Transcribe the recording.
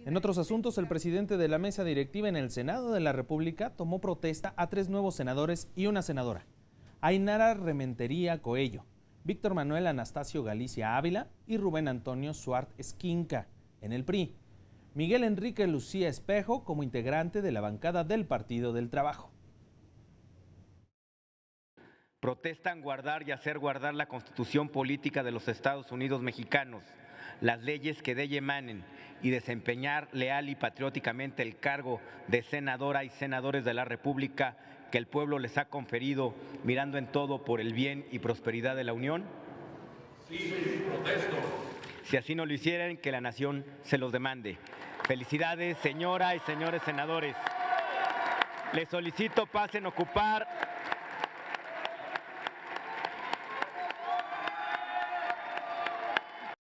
En otros asuntos, el presidente de la mesa directiva en el Senado de la República tomó protesta a 3 nuevos senadores y una senadora: Ainara Rementería Coello, Víctor Manuel Anastasio Galicia Ávila y Rubén Antonio Suart Esquinca, en el PRI. Miguel Enrique Lucía Espejo como integrante de la bancada del Partido del Trabajo. Protestan guardar y hacer guardar la Constitución Política de los Estados Unidos Mexicanos, las leyes que de ella emanen, y desempeñar leal y patrióticamente el cargo de senadora y senadores de la República que el pueblo les ha conferido, mirando en todo por el bien y prosperidad de la Unión. Sí, protesto. Si así no lo hicieran, que la nación se los demande. Felicidades, señora y señores senadores. Les solicito pasen a ocupar